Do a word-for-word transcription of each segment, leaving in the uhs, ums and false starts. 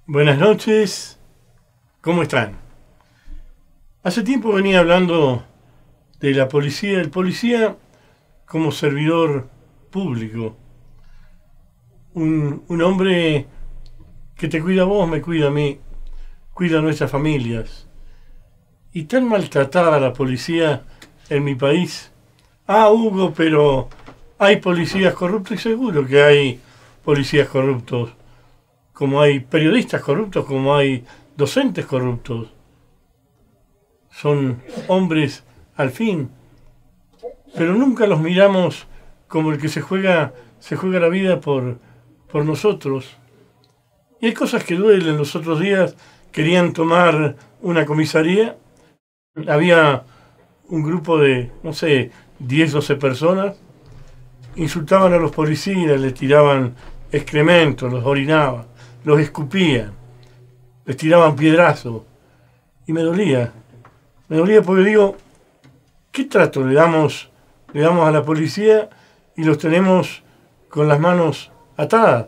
Buenas noches, ¿cómo están? Hace tiempo venía hablando de la policía, el policía como servidor público, un, un hombre que te cuida a vos, me cuida a mí, cuida a nuestras familias. Y tan maltratada la policía en mi país. Ah, Hugo, pero hay policías corruptos y seguro que hay policías corruptos. Como hay periodistas corruptos, como hay docentes corruptos. Son hombres al fin, pero nunca los miramos como el que se juega, se juega la vida por, por nosotros. Y hay cosas que duelen. Los otros días querían tomar una comisaría. Había un grupo de, no sé, diez, doce personas. Insultaban a los policías, les tiraban excrementos, los orinaban, los escupían, les tiraban piedrazos. Y me dolía. Me dolía porque digo, ¿qué trato le damos, le damos a la policía y los tenemos con las manos atadas?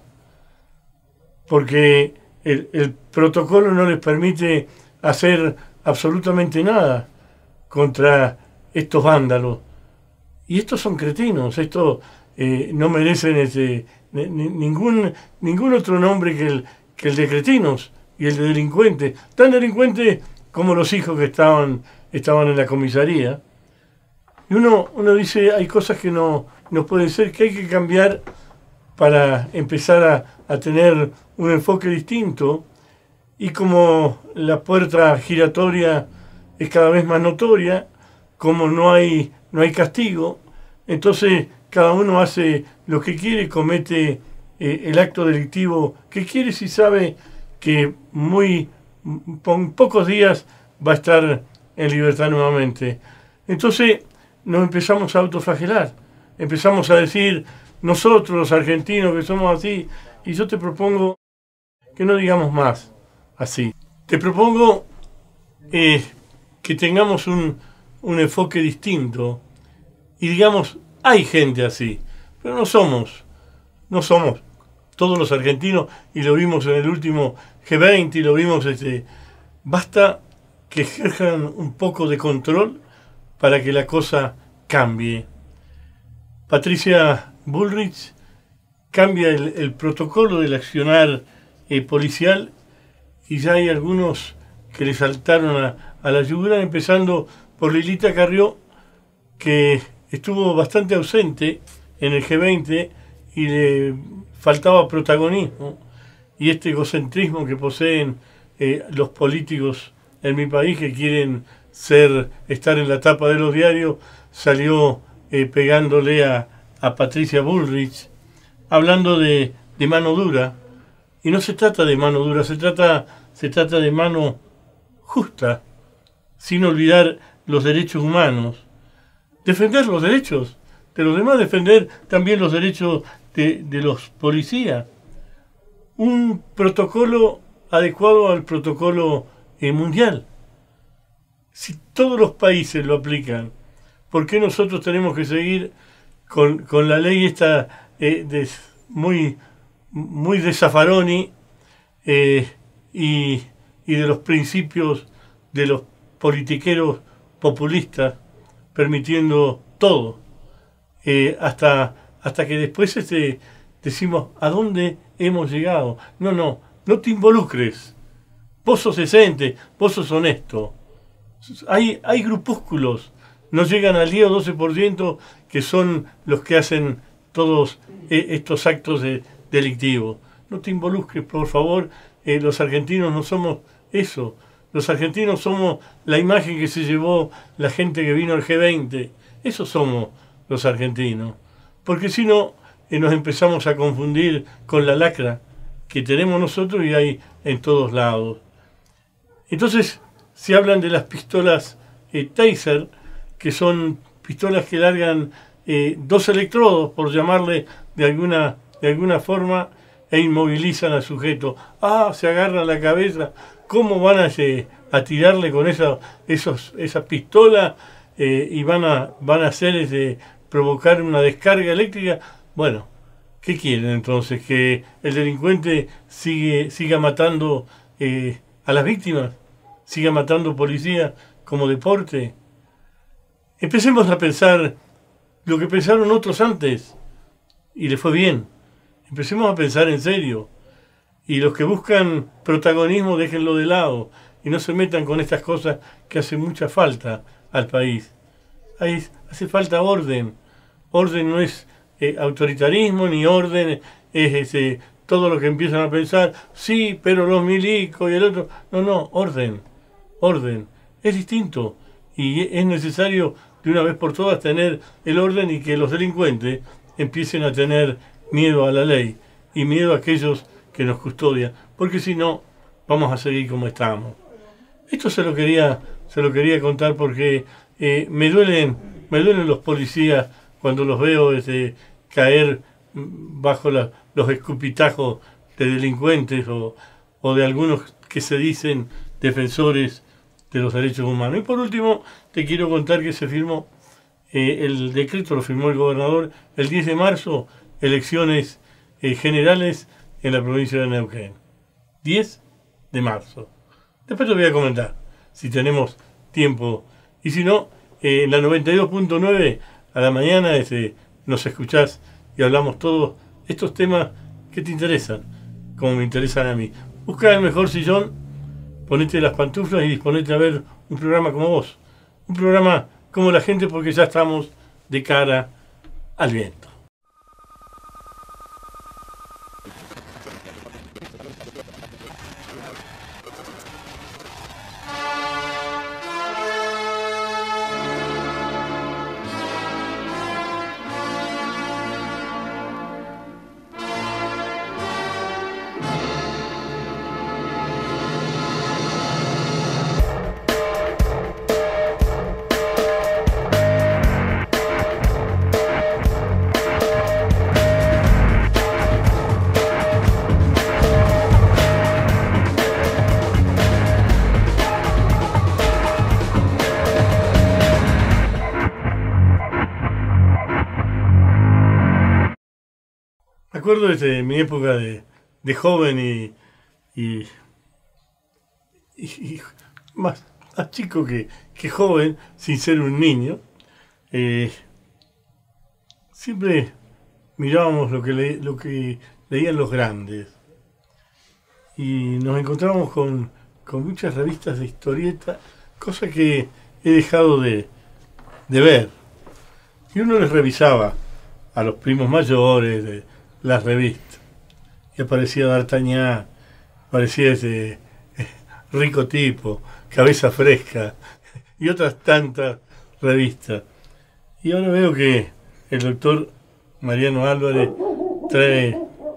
Porque el, el protocolo no les permite hacer absolutamente nada contra estos vándalos. Y estos son cretinos, estos eh, no merecen ese, ningún, ningún otro nombre que el, que el de cretinos y el de delincuentes. Tan delincuentes como los hijos que estaban, estaban en la comisaría. Y uno, uno dice, hay cosas que no, no pueden ser, que hay que cambiar para empezar a, a tener un enfoque distinto. Y como la puerta giratoria es cada vez más notoria, como no hay, no hay castigo, entonces cada uno hace lo que quiere, comete eh, el acto delictivo que quiere si sabe que muy con pocos días va a estar en libertad nuevamente. Entonces nos empezamos a autoflagelar, empezamos a decir nosotros los argentinos que somos así, y yo te propongo que no digamos más así. Te propongo eh, que tengamos un, un enfoque distinto y digamos, hay gente así, pero no somos, no somos todos los argentinos, y lo vimos en el último G veinte y lo vimos, este, basta que ejerzan un poco de control para que la cosa cambie. Patricia Bullrich cambia el, el protocolo del accionar eh, policial, y ya hay algunos que le saltaron a, a la yugular, empezando por Lilita Carrió, que estuvo bastante ausente en el G veinte y le faltaba protagonismo, y este egocentrismo que poseen eh, los políticos en mi país, que quieren ser, estar en la tapa de los diarios, salió eh, pegándole a, a Patricia Bullrich, hablando de, de mano dura. Y no se trata de mano dura, se trata, se trata de mano justa, sin olvidar los derechos humanos. Defender los derechos de los demás, defender también los derechos de, de los policías. Un protocolo adecuado al protocolo eh, mundial. Si todos los países lo aplican, ¿por qué nosotros tenemos que seguir con, con la ley esta eh, de, muy, muy de Zaffaroni eh, y, y de los principios de los politiqueros populistas, permitiendo todo, eh, hasta, hasta que después este, decimos a dónde hemos llegado? No, no, no te involucres. Vos sos decente, vos sos honesto. Hay, hay grupúsculos, no llegan al diez o doce por ciento, que son los que hacen todos eh, estos actos de, delictivos. No te involucres, por favor. Eh, los argentinos no somos eso. Los argentinos somos la imagen que se llevó la gente que vino al G veinte. Esos somos los argentinos. Porque si no, eh, nos empezamos a confundir con la lacra que tenemos nosotros y hay en todos lados. Entonces, se hablan de las pistolas eh, Taser, que son pistolas que largan eh, dos electrodos, por llamarle de alguna, de alguna forma, e inmovilizan al sujeto. Ah, se agarran la cabeza. ¿Cómo van a, eh, a tirarle con esa, esos, esas pistolas eh, y van a, van a hacer ese, provocar una descarga eléctrica? Bueno, ¿Qué quieren entonces? ¿Que el delincuente sigue, siga matando eh, a las víctimas? ¿Siga matando policías como deporte? Empecemos a pensar lo que pensaron otros antes y les fue bien. Empecemos a pensar en serio. Y los que buscan protagonismo, déjenlo de lado y no se metan con estas cosas que hacen mucha falta al país. Ahí hace falta orden. Orden no es eh, autoritarismo, ni orden es ese, todo lo que empiezan a pensar, sí, pero los milicos y el otro. No, no, orden. Orden. Es distinto. Y es necesario de una vez por todas tener el orden y que los delincuentes empiecen a tener miedo a la ley y miedo a aquellos que nos custodian, porque si no, vamos a seguir como estamos. Esto se lo quería, se lo quería contar porque eh, me duelen, me duelen los policías cuando los veo este, caer bajo la, los escupitajos de delincuentes o, o de algunos que se dicen defensores de los derechos humanos. Y por último, te quiero contar que se firmó, eh, el decreto lo firmó el gobernador el diez de marzo, elecciones eh, generales en la provincia de Neuquén. diez de marzo. Después te voy a comentar, si tenemos tiempo. Y si no, eh, en la noventa y dos punto nueve a la mañana este, nos escuchás y hablamos todos estos temas que te interesan, como me interesan a mí. Busca el mejor sillón, ponete las pantuflas y disponete a ver un programa como vos. Un programa como la gente, porque ya estamos de cara al viento. Me acuerdo desde mi época de, de joven y, y, y, y más, más chico que, que joven, sin ser un niño, eh, siempre mirábamos lo que, le, lo que leían los grandes y nos encontrábamos con, con muchas revistas de historieta, cosa que he dejado de, de ver. Y uno les revisaba a los primos mayores de las revistas y aparecía D'Artagnan, aparecía ese eh, Rico Tipo, Cabeza Fresca y otras tantas revistas. Y ahora veo que el doctor Mariano Álvarez trae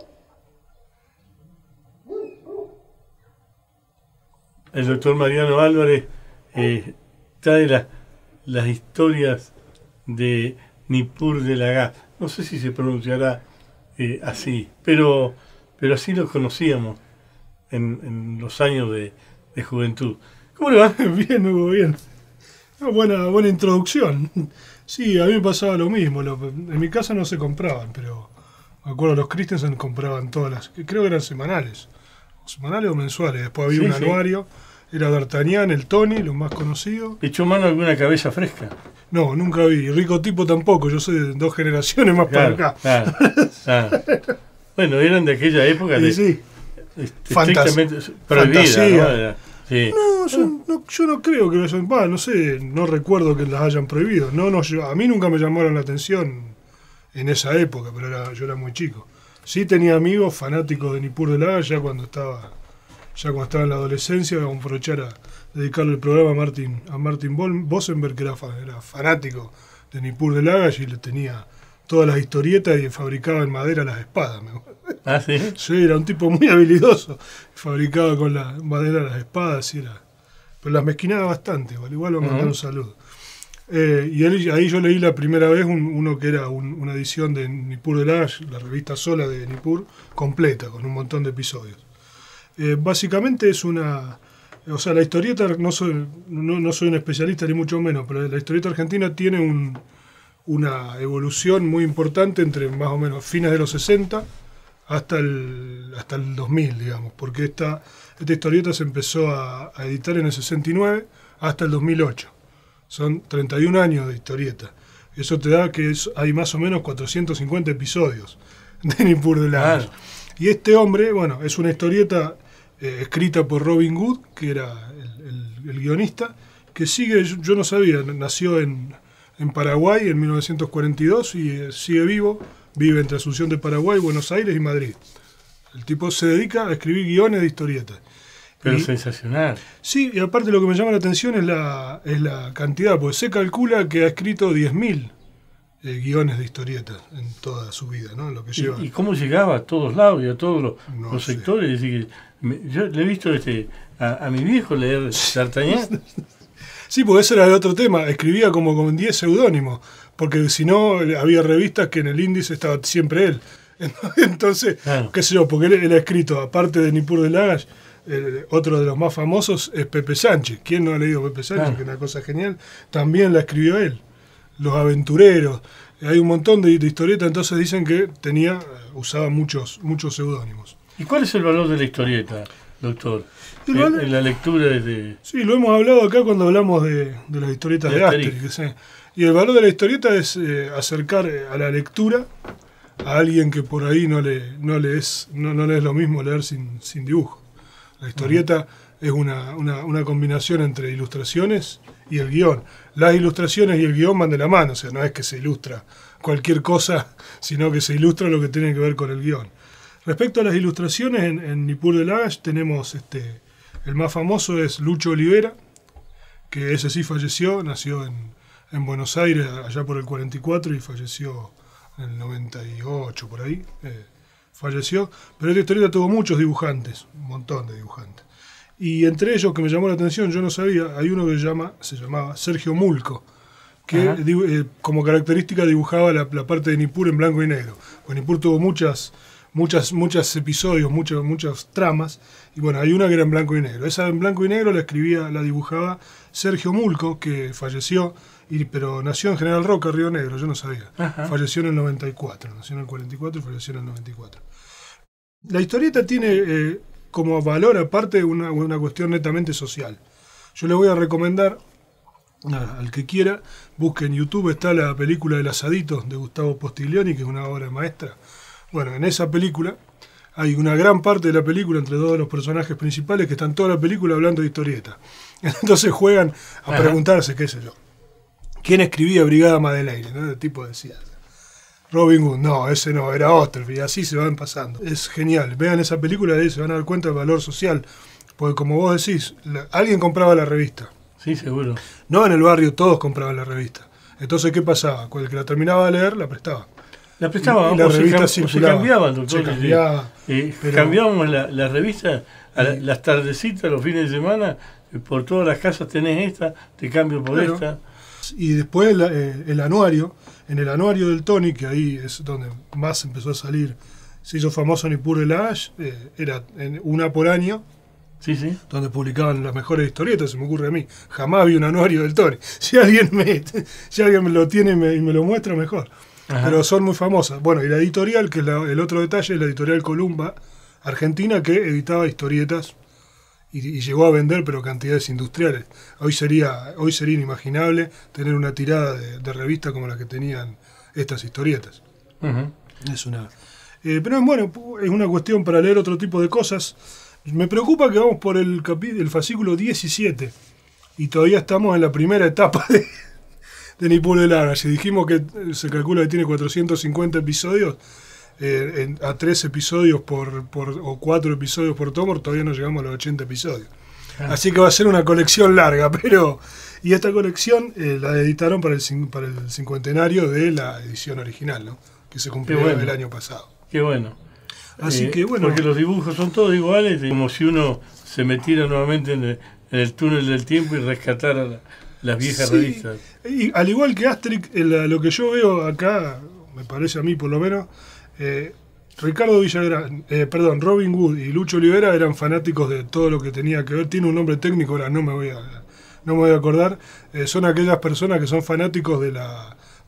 el doctor Mariano Álvarez eh, trae la, las historias de Nippur de la Gas. No sé si se pronunciará Eh, así, pero, pero así lo conocíamos en, en los años de, de juventud. ¿Cómo le va? Bien, Hugo, bien. Una buena, buena introducción. Sí, a mí me pasaba lo mismo. Lo, en mi casa no se compraban, pero me acuerdo los Christensen compraban todas las, creo que eran semanales, semanales o mensuales. Después había sí, un sí. anuario, era D'Artagnan, el Tony, lo más conocido. ¿Echó mano alguna Cabeza Fresca? No, nunca vi. Rico Tipo tampoco. Yo soy de dos generaciones más claro, para acá. Claro, claro. Bueno, eran de aquella época de, sí, sí. Este, estrictamente prohibida, ¿no? Era, sí. No, yo, no, yo no creo que lo hayan. Bah, no sé, no recuerdo que las hayan prohibido. No, no, yo, a mí nunca me llamaron la atención en esa época, pero era, yo era muy chico. Sí tenía amigos fanáticos de Nippur de la Gas ya cuando estaba, ya cuando estaba en la adolescencia, vamos a aprovechar a dedicarle el programa a Martin, a Martin Bosenberg, que era, era fanático de Nippur de la Gas y le tenía todas las historietas y fabricaba en madera las espadas. ¿Ah, sí? Sí, era un tipo muy habilidoso. Fabricaba con la madera las espadas y era... Pero las mezquinaba bastante, igual, igual lo uh-huh. mandaron un saludo. Eh, y él, ahí yo leí la primera vez un, uno que era un, una edición de Nippur de la Gas, la revista sola de Nippur, completa, con un montón de episodios. Eh, básicamente es una... O sea, la historieta, no soy, no, no soy un especialista ni mucho menos, pero la historieta argentina tiene un, una evolución muy importante entre más o menos fines de los sesenta hasta el, hasta el dos mil, digamos, porque esta, esta historieta se empezó a, a editar en el sesenta y nueve hasta el dos mil ocho. Son treinta y un años de historieta. Eso te da que es, hay más o menos cuatrocientos cincuenta episodios de Nippur de Lagash. Claro. Y este hombre, bueno, es una historieta eh, escrita por Robin Wood, que era el, el, el guionista, que sigue, yo, yo no sabía, nació en, en Paraguay en mil novecientos cuarenta y dos y eh, sigue vivo, vive entre Asunción de Paraguay, Buenos Aires y Madrid. El tipo se dedica a escribir guiones de historietas. Pero y, sensacional. Sí, y aparte lo que me llama la atención es la, es la cantidad, porque se calcula que ha escrito diez mil eh, guiones de historietas en toda su vida, ¿no? Lo que lleva. ¿Y, ¿Y cómo llegaba a todos lados y a todos los, no los sé. sectores? Es decir, que me, yo le he visto este, a, a mi viejo leer D'Artagnan. Sí, porque ese era el otro tema. Escribía como con diez seudónimos, porque si no, había revistas que en el índice estaba siempre él. Entonces, claro. qué sé yo, porque él, él ha escrito, aparte de Nippur de Lagash, eh, otro de los más famosos es Pepe Sánchez. ¿Quién no ha leído Pepe Sánchez? Claro. Que es una cosa genial. También la escribió él. Los Aventureros. Hay un montón de, de historietas, entonces dicen que tenía, usaba muchos, muchos seudónimos. ¿Y cuál es el valor de la historieta, doctor? En, en la lectura de... Sí, lo hemos hablado acá cuando hablamos de, de las historietas de, de Asterix. ¿Sí? Y el valor de la historieta es eh, acercar a la lectura a alguien que por ahí no le, no le, es, no, no le es lo mismo leer sin, sin dibujo. La historieta uh-huh. es una, una, una combinación entre ilustraciones y el guión. Las ilustraciones y el guión van de la mano, o sea, no es que se ilustra cualquier cosa, sino que se ilustra lo que tiene que ver con el guión. Respecto a las ilustraciones, en, en Nippur de Lagash tenemos... este el más famoso es Lucho Olivera, que ese sí falleció, nació en, en Buenos Aires allá por el cuarenta y cuatro y falleció en el noventa y ocho, por ahí. Eh, falleció, pero esta historieta tuvo muchos dibujantes, un montón de dibujantes. Y entre ellos, que me llamó la atención, yo no sabía, hay uno que se, llama, se llamaba Sergio Mulco, que eh, como característica dibujaba la, la parte de Nippur en blanco y negro. Pues Nippur tuvo muchas... muchas muchos episodios, muchas muchas tramas, y bueno, hay una que era en blanco y negro. Esa en blanco y negro la escribía, la dibujaba Sergio Mulco, que falleció, y, pero nació en General Roca, Río Negro, yo no sabía. Ajá. Falleció en el noventa y cuatro, nació en el cuarenta y cuatro y falleció en el noventa y cuatro. La historieta tiene eh, como valor aparte una, una cuestión netamente social. Yo le voy a recomendar, a, al que quiera, busque en YouTube, está la película El Asadito de Gustavo Postiglioni, que es una obra maestra. Bueno, en esa película hay una gran parte de la película entre dos de los personajes principales que están toda la película hablando de historieta. Entonces juegan a preguntarse, qué sé yo, ¿quién escribía Brigada Madeleine? ¿No? El tipo decía, Robin Hood, no, ese no, era Osterfield, y así se van pasando. Es genial, vean esa película y se van a dar cuenta del valor social, porque como vos decís, la, alguien compraba la revista. Sí, seguro. No, en el barrio todos compraban la revista. Entonces, ¿qué pasaba? El que la terminaba de leer, la prestaba. La prestaba, y la o, revista se, cam- o se cambiaban, doctor. Se cambiaba, eh, pero, cambiábamos la, la revista a la, las tardecitas, los fines de semana, por todas las casas tenés esta, te cambio por bueno, esta. Y después el, eh, el anuario, en el anuario del Tony, que ahí es donde más empezó a salir, se hizo famoso Nippur de Lagash, eh, era en una por año, sí, sí, donde publicaban las mejores historietas, se me ocurre a mí. Jamás vi un anuario del Tony. Si alguien me, si alguien me lo tiene y me, y me lo muestra, mejor. Ajá. Pero son muy famosas. Bueno, y la editorial, que es la, el otro detalle, es la editorial Columba, argentina, que editaba historietas y, y llegó a vender, pero cantidades industriales. Hoy sería hoy sería inimaginable tener una tirada de, de revista como la que tenían estas historietas. Uh-huh. Es una, eh, pero bueno, es una cuestión para leer otro tipo de cosas. Me preocupa que vamos por el, capi- el fascículo diecisiete y todavía estamos en la primera etapa de... de Nippur de Lagash. Si dijimos que se calcula que tiene cuatrocientos cincuenta episodios, eh, en, a tres episodios por, por o cuatro episodios por tomo, todavía no llegamos a los ochenta episodios. Ah. Así que va a ser una colección larga, pero... Y esta colección eh, la editaron para el, para el cincuentenario de la edición original, ¿no? Que se cumplió bueno. el año pasado. Qué bueno. Así eh, que bueno... Porque los dibujos son todos iguales, como si uno se metiera nuevamente en el, en el túnel del tiempo y rescatara la, las viejas sí, revistas. Y al igual que Asterix, el, lo que yo veo acá, me parece a mí por lo menos, eh, Ricardo Villagrán, eh, perdón, Robin Wood y Lucho Olivera eran fanáticos de todo lo que tenía que ver. Tiene un nombre técnico, ahora no me voy a, no me voy a acordar. Eh, son aquellas personas que son fanáticos de la,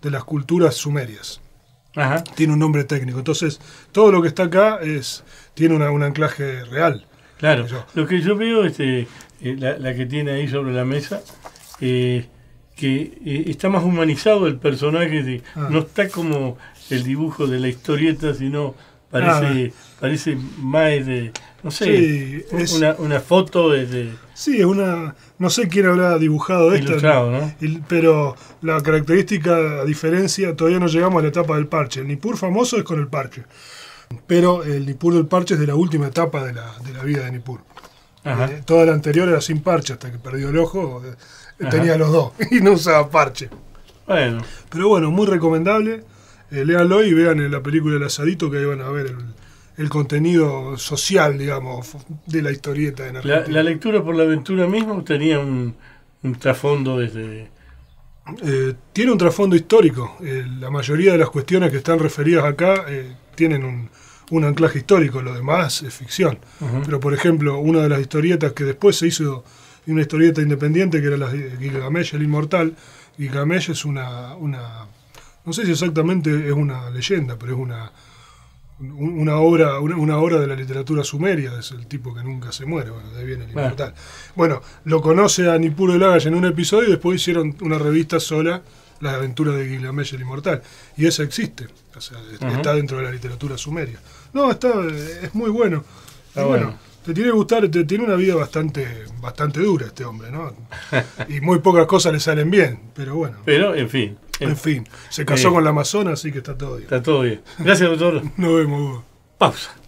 de las culturas sumerias. Ajá. Tiene un nombre técnico. Entonces, todo lo que está acá es tiene una, un anclaje real. Claro. Lo que yo veo, este, eh, la, la que tiene ahí sobre la mesa, eh, que eh, está más humanizado el personaje, de, ah. no está como el dibujo de la historieta, sino parece, ah. parece más de, no sé, sí, es, una, una foto de, de... Sí, es una... No sé quién habrá dibujado esto. Ilustrado, ¿no? Pero la característica, a diferencia, todavía no llegamos a la etapa del parche. El Nippur famoso es con el parche. Pero el Nippur del parche es de la última etapa de la, de la vida de Nippur. Eh, toda la anterior era sin parche, hasta que perdió el ojo, eh, tenía los dos y no usaba parche. Bueno. Pero bueno, muy recomendable. Eh, léanlo y vean en la película El Asadito, que ahí van a ver el, el contenido social, digamos, de la historieta en Argentina. ¿La, la lectura por la aventura misma tenía un, un trasfondo desde...? Eh, tiene un trasfondo histórico. Eh, la mayoría de las cuestiones que están referidas acá eh, tienen un, un anclaje histórico, lo demás es ficción. Uh-huh. Pero, por ejemplo, una de las historietas que después se hizo, una historieta independiente, que era la de Gilgamesh el Inmortal. Gilgamesh es una, una, no sé si exactamente es una leyenda, pero es una, una obra una, una obra de la literatura sumeria, es el tipo que nunca se muere, bueno, de ahí viene el Inmortal. Bueno, lo conoce a Nippur de Lagash en un episodio y después hicieron una revista sola, Las aventuras de Gilgamesh el Inmortal, y esa existe, o sea, uh-huh. está dentro de la literatura sumeria. No, está, es muy bueno. Está y bueno. bueno, te tiene que gustar, te, tiene una vida bastante bastante dura este hombre, ¿no? Y muy pocas cosas le salen bien, pero bueno. Pero, en fin. En, en fin, se casó eh, con la Amazona, así que está todo bien. Está todo bien. Gracias, doctor. Nos vemos, Hugo. Pausa.